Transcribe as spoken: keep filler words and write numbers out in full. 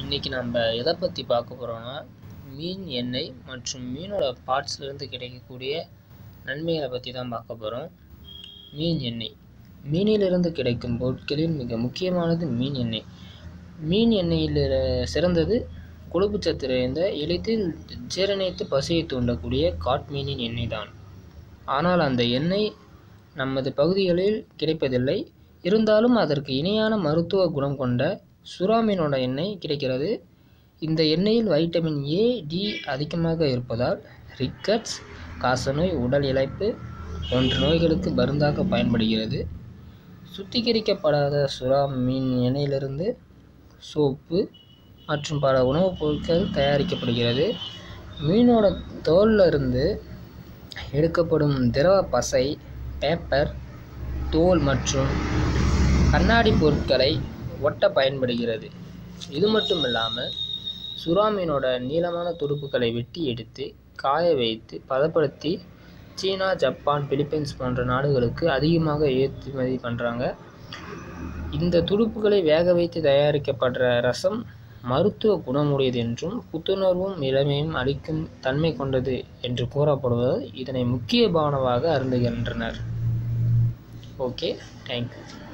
இன்றைக்கி நம்ம எதை பற்றி பார்க்க போகிறோன்னா, மீன் எண்ணெய் மற்றும் மீனோட பார்ட்ஸ்லேருந்து கிடைக்கக்கூடிய நன்மைகளை பற்றி தான் பார்க்க போகிறோம். மீன் எண்ணெய் மீனிலிருந்து கிடைக்கும் பொருட்களில் மிக முக்கியமானது மீன் எண்ணெய். மீன் எண்ணெயில் சிறந்தது கொழுப்புச்சத்து நிறைந்த எளிதில் ஜீரணித்து பசியை தூண்டக்கூடிய காட்மீனின் எண்ணெய் தான். ஆனால் அந்த எண்ணெய் நமது பகுதிகளில் கிடைப்பதில்லை. இருந்தாலும் அதற்கு இணையான மருத்துவ குணம் கொண்ட சுறா மீனோட எண்ணெய் கிடைக்கிறது. இந்த எண்ணெயில் வைட்டமின் ஏ, டி அதிகமாக இருப்பதால் ரிக்கட்ஸ், காசநோய், உடல் இளைப்பு போன்ற நோய்களுக்கு மருந்தாக பயன்படுகிறது. சுத்திகரிக்கப்படாத சுறா மீன் எண்ணெயிலிருந்து சோப்பு மற்றும் பல உணவுப் பொருட்கள் தயாரிக்கப்படுகிறது. மீனோட தோலில் இருந்து எடுக்கப்படும் திரவ பசை, பேப்பர், தோல் மற்றும் கண்ணாடி பொருட்களை ஒட்ட பயன்படுகிறது. இது மட்டும் இல்லாமல் சுறா மீனோட நீளமான துடுப்புகளை வெட்டி எடுத்து காய வைத்து பதப்படுத்தி சீனா, ஜப்பான், பிலிப்பைன்ஸ் போன்ற நாடுகளுக்கு அதிகமாக ஏற்றுமதி பண்ணுறாங்க. இந்த துடுப்புகளை வேக வைத்து தயாரிக்கப்படுற ரசம் மருத்துவ குணமுடையது என்றும் புத்துணர்வும் இளமையும் அளிக்கும் தன்மை கொண்டது என்று கூறப்படுவதால் இதனை முக்கிய பானமாக அருந்துகின்றனர். Okay, thank you.